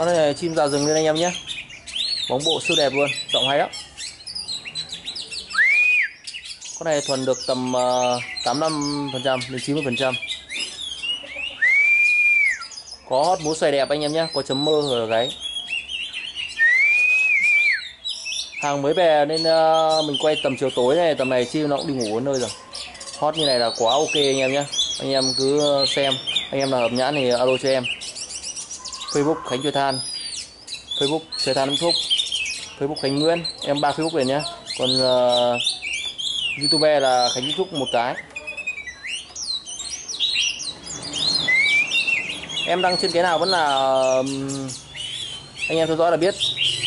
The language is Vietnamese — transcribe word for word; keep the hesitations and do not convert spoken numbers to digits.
Con này là chim gà rừng lên anh em nhé. Bóng bộ siêu đẹp luôn, giọng hay lắm. Con này thuần được tầm uh, tám mươi lăm phần trăm đến chín mươi phần trăm. Có hót múa xoài đẹp anh em nhé, có chấm mơ ở gáy. Hàng mới về nên uh, mình quay tầm chiều tối này, tầm này chim nó cũng đi ngủ ở nơi rồi. Hot như này là quá ok anh em nhé. Anh em cứ xem, anh em nào hợp nhãn thì alo cho em. Facebook Khánh Chơi Than, Facebook Chơi Than Vĩnh Phúc, Facebook Khánh Nguyễn, em ba Facebook này nhé. Còn uh, YouTube là Khánh Vĩnh Phúc một cái. Em đăng trên cái nào vẫn là uh, anh em theo dõi là biết.